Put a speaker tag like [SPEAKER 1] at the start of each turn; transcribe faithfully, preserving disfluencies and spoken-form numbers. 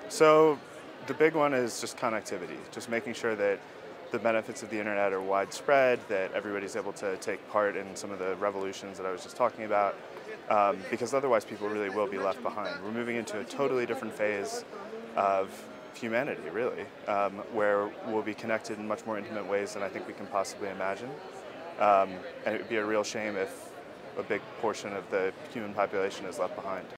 [SPEAKER 1] So the big one is just connectivity, just making sure that the benefits of the internet are widespread, that everybody's able to take part in some of the revolutions that I was just talking about, um, because otherwise people really will be left behind. We're moving into a totally different phase of humanity, really, um, where we'll be connected in much more intimate ways than I think we can possibly imagine. Um, and it would be a real shame if a big portion of the human population is left behind.